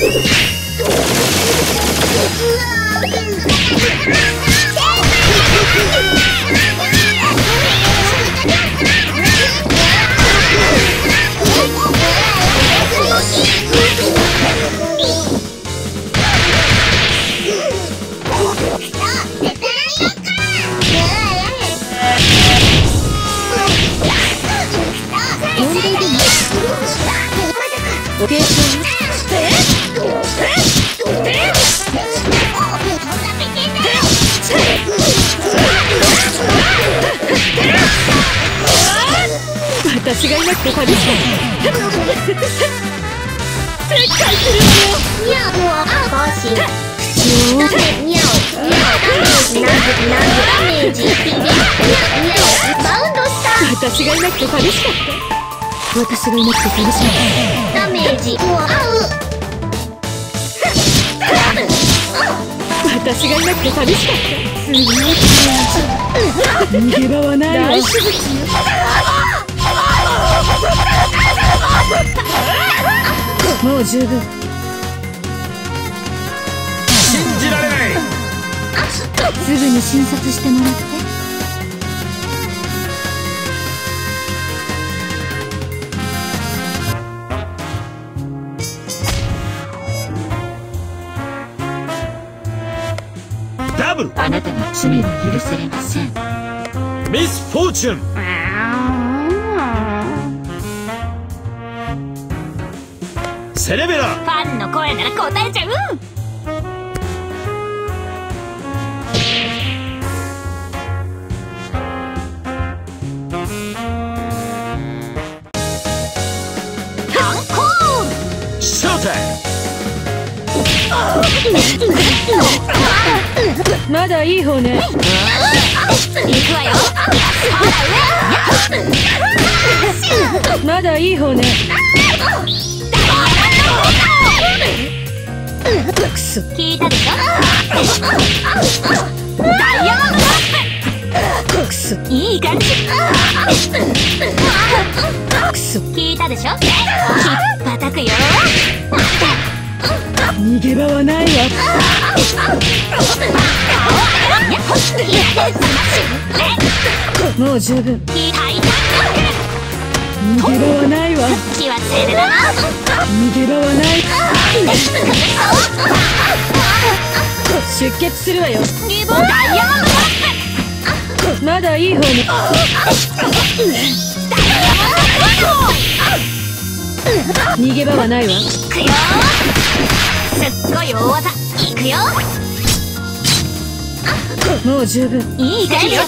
私がいなくて寂しい。撤回するわよ。にゃおあばし。にゃおダメージ。バウンドした。私がいなくて寂しかった。私がいなくて寂しかった。ダメージ。合う。私がいなくて寂しかった。逃げ場はないわ。大手術よ。もう十分。 信じられない。 すぐに診察してもらって。 ダブル。 あなたの罪は許されません。 ミスフォーチュン。セレベラ。 ファンの声なら答えちゃう。 ショータイム。まだいい方ね。行くわよ。まだいい方ね。クソ。聞いたでしょ。ダイヤモンドアップ。クソ。いい感じ。クソ。聞いたでしょ。ひっぱたくよ。逃げ場はないわ。もう十分。逃げ場はないわ。気はついてだな。逃げ場はない。出血するわよ。ダイヤモンドアップ。まだいい方ね。逃げ場はないわ。いくよ。すっごい大技。いくよ。もう十分。いい感じよ。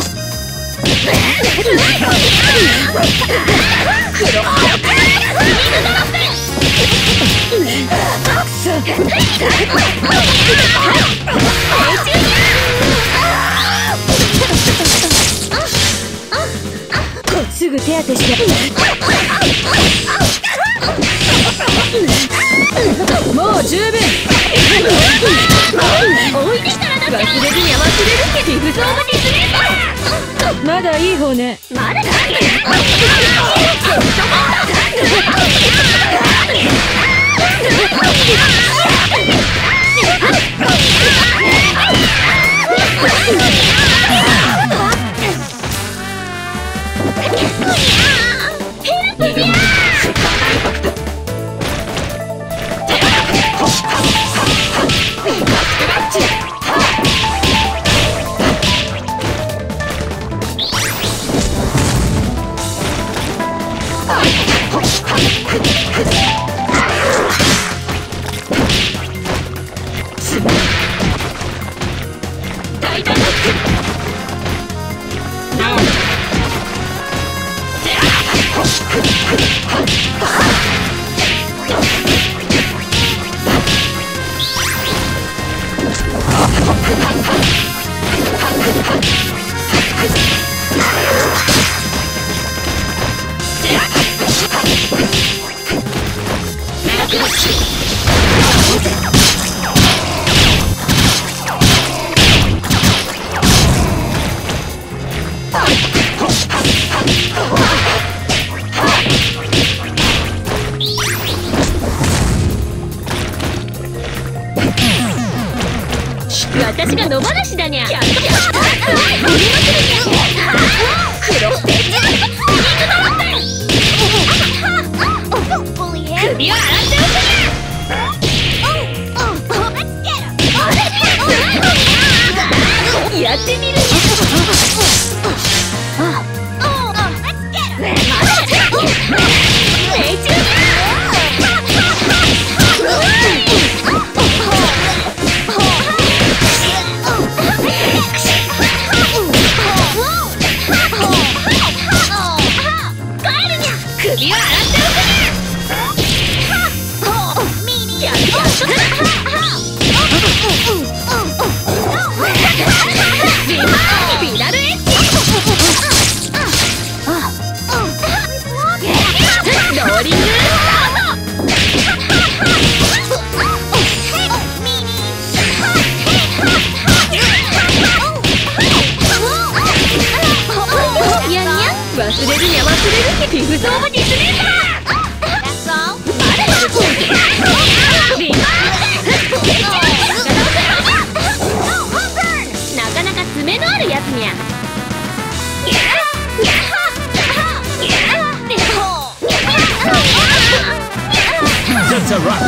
すぐ手当てして。もう十分。置いてきたらだって忘れずには忘れるけど。リブソーブディスメント。まだいい方ね。まだだって私が野放しだにゃ。黒ステージ首を洗っておくにゃ。やってみるにゃ。首を洗っておくにゃ。ビダルエッジ。ローリングやんやん、忘れるにゃ忘れるってピフゾームディスメーター。なかなか爪のあるやつにゃ。 That's a rock.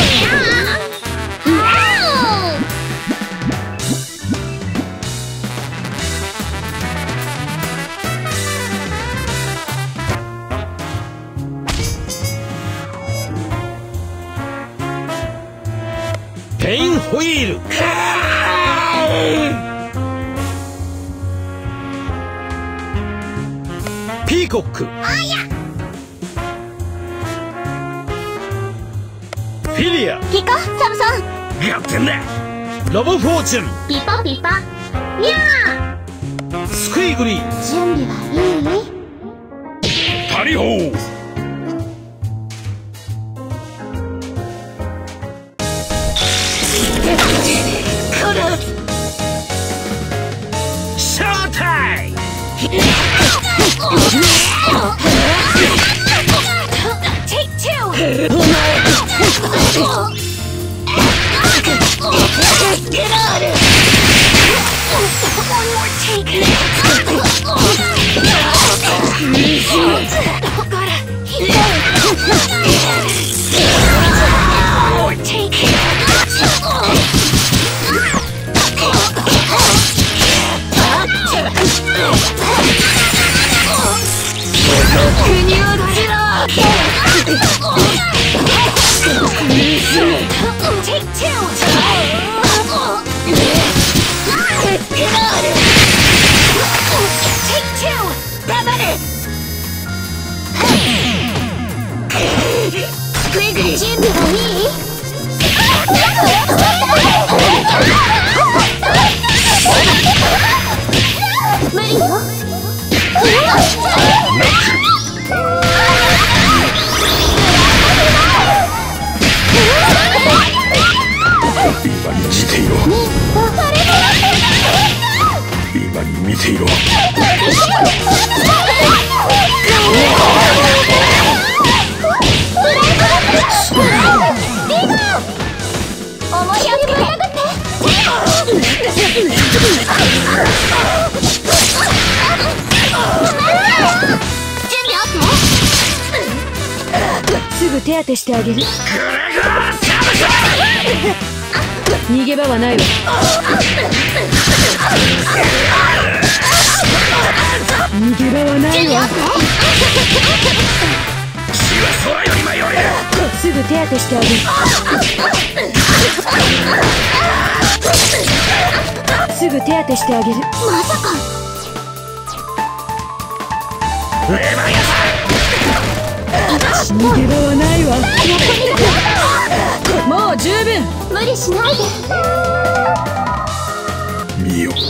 ペインホイール。ピーコック。フィリア。 ピカサムソン。 やってんだ。ロボフォーチュン。 ピパピパにゃー。スクイグリー。 準備はいい？ タリホー。ショータイム。 Take two. Get out! One more take. More take. Take two. Take two. Babare. 準備はいい？無理よ。 今に見ていろ。今に見ていろ。 思いやりぶりやがって。 すぐ手当てしてあげる。逃げ場はないわ。逃げ場はないわ。すぐ手当てしてあげる。すぐ手当てしてあげる。 まさか。 逃げ場はないわ。もう十分。 無理しないで。 見よ。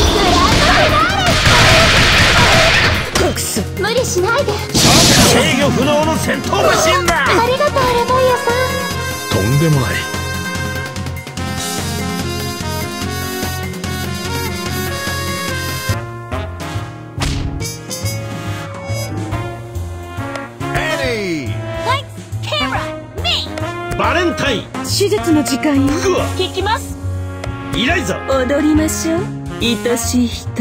無理しないで。 制御不能の戦闘マシンだ。 ありがとうレボイヤさん。 とんでもない。 カメラ、 バレンタイン。 手術の時間よ。 聞きます。 いないぞ。 踊りましょう、愛しい人。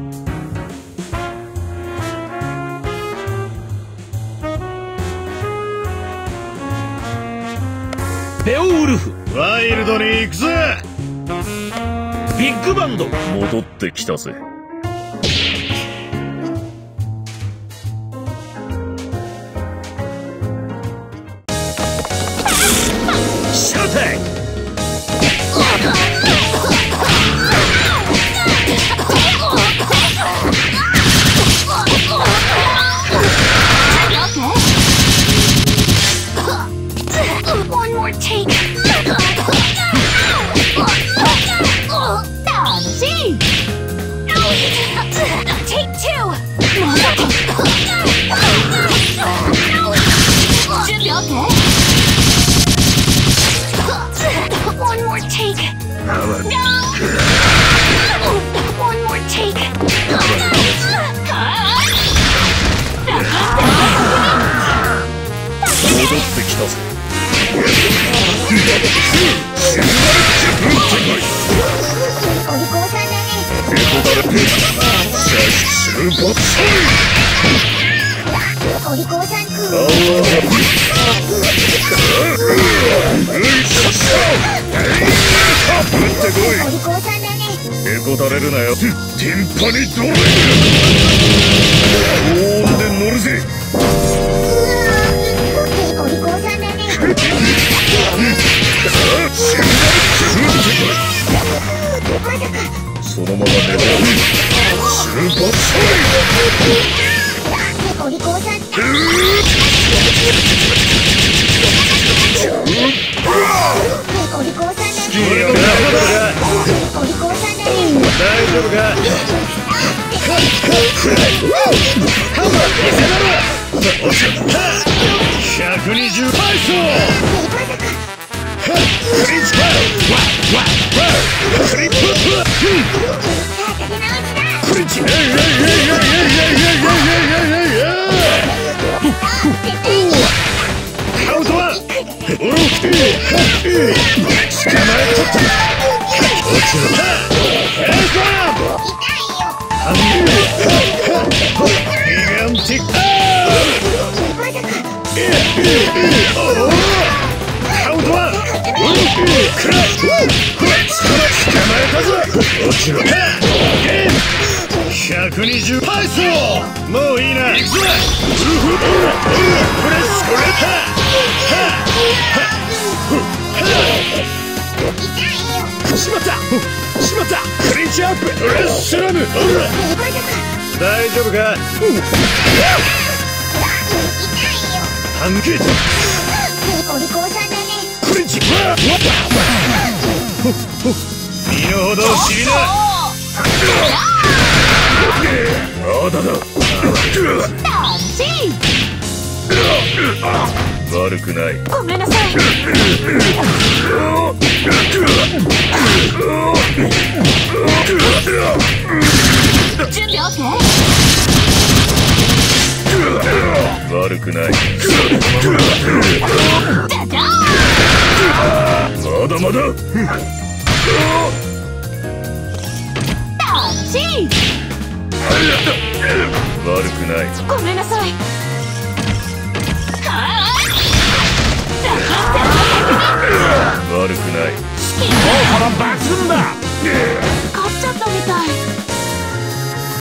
ベオウルフ、 ワイルドに行くぜ。 ビッグバンド、 戻ってきたぜ。 シャウタイム。 One more take. Take two. One more take. One more take. 戻ってきたぜ。 お利口さんだね。お利口さんくん。お利口さんだね。 へこたれるなよ。テンパにドレ高音で乗るぜ。 お利口さんだね。 そのまま寝ろ。スーパーソお利口さん。お利口さんだね。お利口さんだね。 大丈夫か。120倍速。クリッチカー。クリップ。クリッチ。カウントワン。捕まえとった。落ちろ。ヘッドアップ。ギガンティック。カウントワン。クラッシュ。捕まえたぞ。落ちろ。120倍速。もういいな。行くぞ。プレスコレッタ。しまったクリーチアップ。レッスラム。大丈夫か。ハンゲート。 お利口さんだね。 クリーチ。身の程を知りな。まだだ。悪くない。 ごめんなさい。準備 OK？ 悪くない。まだまだ。悪くない。 ごめんなさい。 悪くない。 効果は抜群だ。 勝っちゃったみたい。